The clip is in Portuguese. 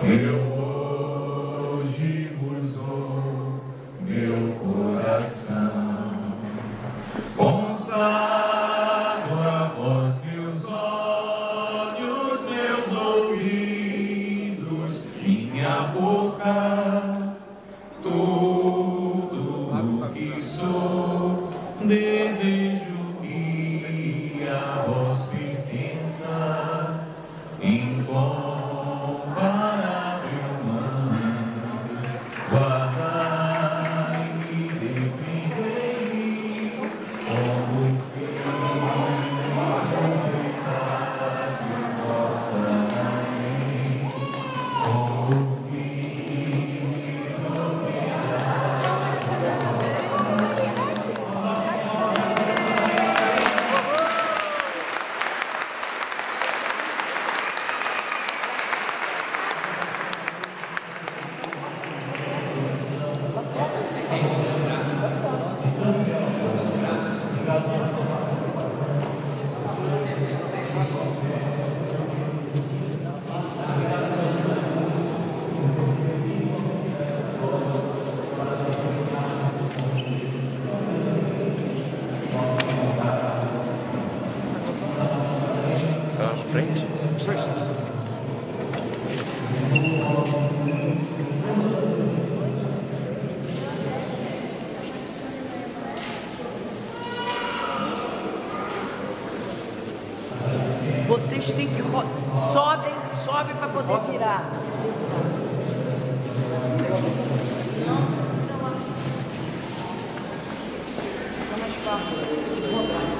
Eu hoje vos dou meu coração, consagro a vós meus olhos, meus ouvidos, minha boca, tudo o que sou, desejo que a vós pertença, incomparável mãe, guardai-me e defendei como filho de vossa mãe, como frente. Vocês têm que sobe para poder virar. Fica mais fácil.